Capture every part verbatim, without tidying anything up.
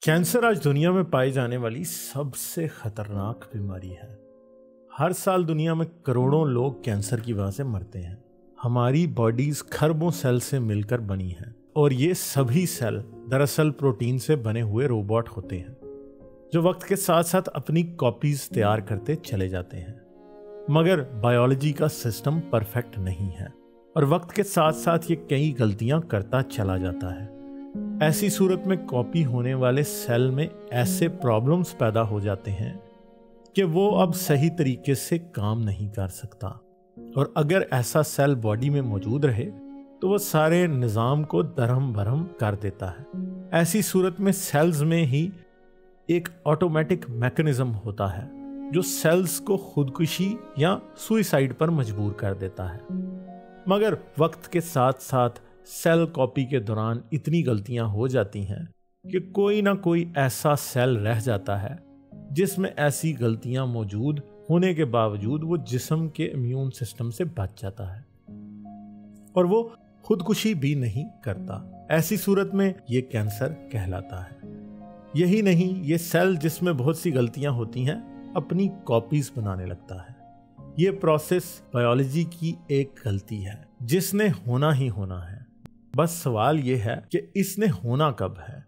Cancer आज दुनिया में पाई जाने वाली सबसे खतरनाक बीमारी है। हर साल दुनिया में करोड़ों लोग कैंसर की वजह से मरते हैं। हमारी बॉडीज खरबों सेल से मिलकर बनी है और ये सभी सेल दरअसल प्रोटीन से बने हुए रोबोट होते हैं जो वक्त के साथ साथ अपनी कॉपीज तैयार करते चले जाते हैं। मगर बायोलॉजी का सिस्टम परफेक्ट नहीं है और वक्त के साथ साथ ये कई गलतियां करता चला जाता है। ऐसी सूरत में कॉपी होने वाले सेल में ऐसे प्रॉब्लम्स पैदा हो जाते हैं कि वो अब सही तरीके से काम नहीं कर सकता और अगर ऐसा सेल बॉडी में मौजूद रहे तो वो सारे निज़ाम को दरहम भरम कर देता है। ऐसी सूरत में सेल्स में ही एक ऑटोमेटिक मैकेनिज्म होता है जो सेल्स को खुदकुशी या सुइसाइड पर मजबूर कर देता है। मगर वक्त के साथ साथ सेल कॉपी के दौरान इतनी गलतियां हो जाती हैं कि कोई ना कोई ऐसा सेल रह जाता है जिसमें ऐसी गलतियां मौजूद होने के बावजूद वो जिस्म के इम्यून सिस्टम से बच जाता है और वो खुदकुशी भी नहीं करता। ऐसी सूरत में ये कैंसर कहलाता है। यही नहीं, ये सेल जिसमें बहुत सी गलतियां होती हैं अपनी कॉपीज बनाने लगता है। ये प्रोसेस बायोलॉजी की एक गलती है जिसने होना ही होना है। बस सवाल यह है कि इसने होना कब है।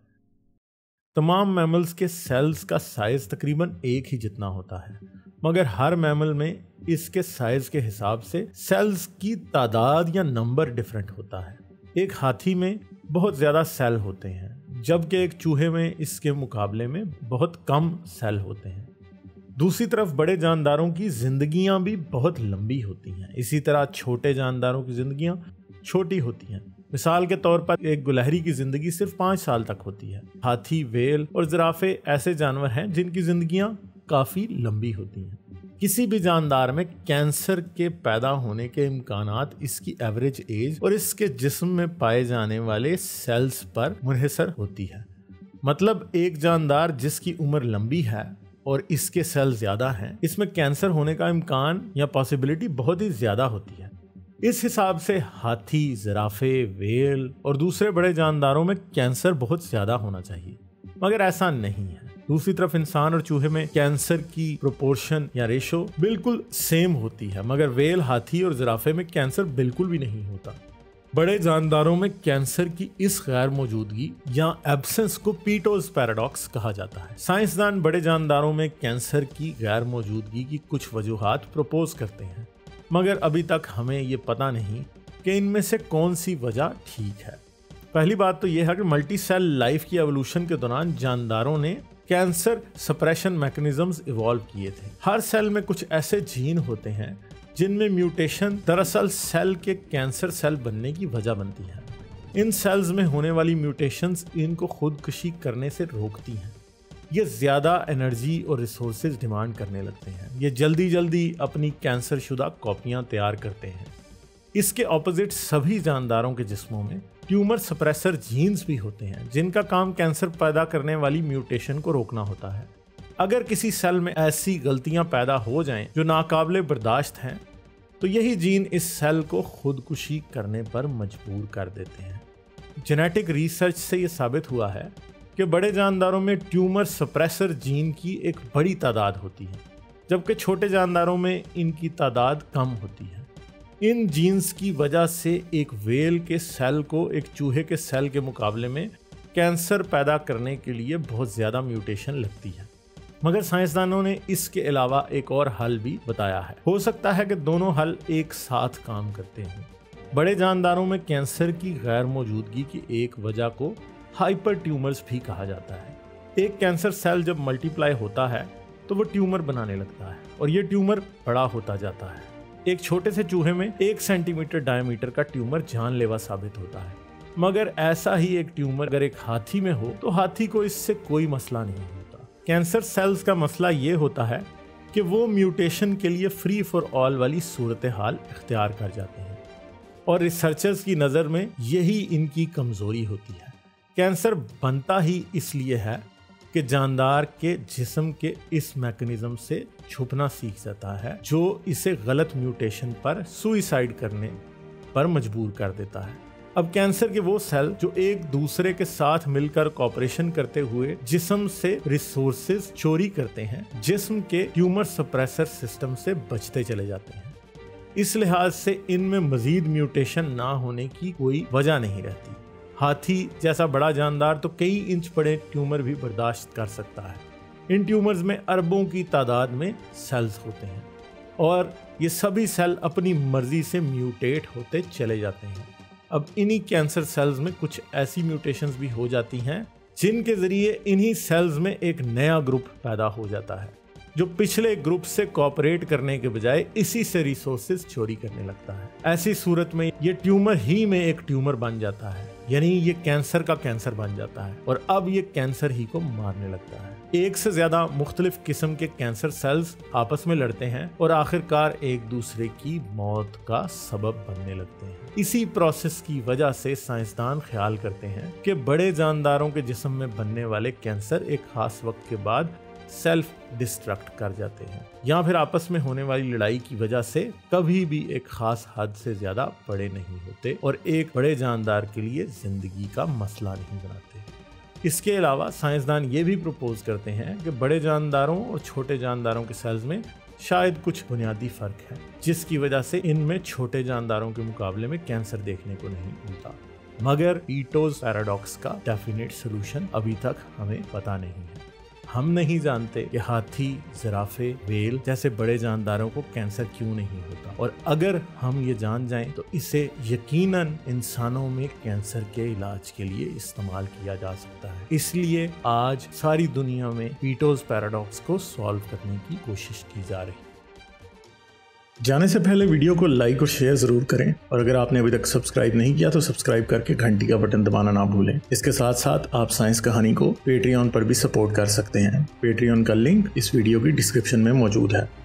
तमाम मैमल्स के सेल्स का साइज तकरीबन एक ही जितना होता है, मगर हर मैमल में इसके साइज के हिसाब से सेल्स की तादाद या नंबर डिफरेंट होता है। एक हाथी में बहुत ज्यादा सेल होते हैं जबकि एक चूहे में इसके मुकाबले में बहुत कम सेल होते हैं। दूसरी तरफ बड़े जानदारों की जिंदगियां भी बहुत लंबी होती हैं। इसी तरह छोटे जानदारों की जिंदगियां छोटी होती हैं। मिसाल के तौर पर एक गुलहरी की जिंदगी सिर्फ पाँच साल तक होती है। हाथी, वेल और जिराफे ऐसे जानवर हैं जिनकी जिंदगियां काफी लंबी होती हैं। किसी भी जानदार में कैंसर के पैदा होने के इम्कानात इसकी एवरेज एज और इसके जिस्म में पाए जाने वाले सेल्स पर मुनहसर होती है। मतलब एक जानदार जिसकी उम्र लंबी है और इसके सेल ज्यादा हैं, इसमें कैंसर होने का इम्कान या पॉसिबिलिटी बहुत ही ज्यादा होती है। इस हिसाब से हाथी, जिराफे, वेल और दूसरे बड़े जानदारों में कैंसर बहुत ज्यादा होना चाहिए, मगर ऐसा नहीं है। दूसरी तरफ इंसान और चूहे में कैंसर की प्रोपोर्शन या रेशो बिल्कुल सेम होती है, मगर वेल, हाथी और जिराफे में कैंसर बिल्कुल भी नहीं होता। बड़े जानदारों में कैंसर की इस गैर मौजूदगी या एब्सेंस को पीटोज पैराडॉक्स कहा जाता है। साइंसदान बड़े जानदारों में कैंसर की गैर मौजूदगी की कुछ वजूहात प्रपोज करते हैं, मगर अभी तक हमें ये पता नहीं कि इनमें से कौन सी वजह ठीक है। पहली बात तो यह है कि मल्टी सेल लाइफ की एवोल्यूशन के दौरान जानदारों ने कैंसर सप्रेशन मैकेनिज्म्स इवॉल्व किए थे। हर सेल में कुछ ऐसे जीन होते हैं जिनमें म्यूटेशन दरअसल सेल के कैंसर सेल बनने की वजह बनती है। इन सेल्स में होने वाली म्यूटेशंस इनको खुदकुशी करने से रोकती हैं। ये ज़्यादा एनर्जी और रिसोर्सेज डिमांड करने लगते हैं। ये जल्दी जल्दी अपनी कैंसर शुदा कॉपियाँ तैयार करते हैं। इसके ऑपोजिट सभी जानदारों के जिस्मों में ट्यूमर सप्रेसर जीन्स भी होते हैं जिनका काम कैंसर पैदा करने वाली म्यूटेशन को रोकना होता है। अगर किसी सेल में ऐसी गलतियां पैदा हो जाएं जो नाकाबिले बर्दाश्त हैं तो यही जीन इस सेल को खुदकुशी करने पर मजबूर कर देते हैं। जेनेटिक रिसर्च से ये साबित हुआ है कि बड़े जानदारों में ट्यूमर सप्रेसर जीन की एक बड़ी तादाद होती है जबकि छोटे जानदारों में इनकी तादाद कम होती है। इन जीन्स की वजह से एक वेल के सेल को एक चूहे के सेल के मुकाबले में कैंसर पैदा करने के लिए बहुत ज़्यादा म्यूटेशन लगती है। मगर साइंसदानों ने इसके अलावा एक और हल भी बताया है। हो सकता है कि दोनों हल एक साथ काम करते हों। बड़े जानदारों में कैंसर की गैर मौजूदगी की एक वजह को हाइपर ट्यूमर्स भी कहा जाता है। एक कैंसर सेल जब मल्टीप्लाई होता है तो वो ट्यूमर बनाने लगता है और ये ट्यूमर बड़ा होता जाता है। एक छोटे से चूहे में एक सेंटीमीटर डायमीटर का ट्यूमर जानलेवा साबित होता है, मगर ऐसा ही एक ट्यूमर अगर एक हाथी में हो तो हाथी को इससे कोई मसला नहीं होता। कैंसर सेल्स का मसला ये होता है कि वो म्यूटेशन के लिए फ्री फॉर ऑल वाली सूरत हाल इख्तियार कर जाते हैं और रिसर्चर्स की नज़र में यही इनकी कमज़ोरी होती है। कैंसर बनता ही इसलिए है कि जानदार के जिस्म के इस मैकेनिज्म से छुपना सीख जाता है जो इसे गलत म्यूटेशन पर सुइसाइड करने पर मजबूर कर देता है। अब कैंसर के वो सेल जो एक दूसरे के साथ मिलकर कॉपरेशन करते हुए जिस्म से रिसोर्सेज चोरी करते हैं, जिस्म के ट्यूमर सप्रेसर सिस्टम से बचते चले जाते हैं। इस लिहाज से इनमें मजीद म्यूटेशन ना होने की कोई वजह नहीं रहती। हाथी जैसा बड़ा जानदार तो कई इंच बड़े ट्यूमर भी बर्दाश्त कर सकता है। इन ट्यूमर्स में अरबों की तादाद में सेल्स होते हैं और ये सभी सेल अपनी मर्जी से म्यूटेट होते चले जाते हैं। अब इन्हीं कैंसर सेल्स में कुछ ऐसी म्यूटेशंस भी हो जाती हैं जिनके जरिए इन्हीं सेल्स में एक नया ग्रुप पैदा हो जाता है जो पिछले ग्रुप से कोऑपरेट करने के बजाय इसी से रिसोर्सेज चोरी करने लगता है। ऐसी सूरत में ये ट्यूमर ही में एक ट्यूमर बन जाता है, यानी ये कैंसर का कैंसर बन जाता है और अब ये कैंसर ही को मारने लगता है। एक से ज्यादा मुख्तलिफ किस्म के कैंसर सेल्स आपस में लड़ते हैं और आखिरकार एक दूसरे की मौत का सबब बनने लगते हैं। इसी प्रोसेस की वजह से साइंसदान ख्याल करते हैं कि बड़े जानदारों के जिस्म में बनने वाले कैंसर एक खास वक्त के बाद सेल्फ डिस्ट्रक्ट कर जाते हैं या फिर आपस में होने वाली लड़ाई की वजह से कभी भी एक खास हद से ज्यादा बड़े नहीं होते और एक बड़े जानदार के लिए जिंदगी का मसला नहीं बनाते। इसके अलावा साइंसदान ये भी प्रपोज करते हैं कि बड़े जानदारों और छोटे जानदारों के सेल्स में शायद कुछ बुनियादी फर्क है जिसकी वजह से इनमें छोटे जानदारों के मुकाबले में कैंसर देखने को नहीं मिलता। मगर पीटोज पैराडॉक्स का डेफिनेट सोल्यूशन अभी तक हमें पता नहीं है। हम नहीं जानते कि हाथी, जिराफे, व्हेल जैसे बड़े जानदारों को कैंसर क्यों नहीं होता और अगर हम ये जान जाएं तो इसे यकीनन इंसानों में कैंसर के इलाज के लिए इस्तेमाल किया जा सकता है। इसलिए आज सारी दुनिया में पीटोज पैराडॉक्स को सॉल्व करने की कोशिश की जा रही है। जाने से पहले वीडियो को लाइक और शेयर जरूर करें और अगर आपने अभी तक सब्सक्राइब नहीं किया तो सब्सक्राइब करके घंटी का बटन दबाना ना भूलें। इसके साथ साथ आप साइंस कहानी को पेट्रियन पर भी सपोर्ट कर सकते हैं। पेट्रियन का लिंक इस वीडियो की डिस्क्रिप्शन में मौजूद है।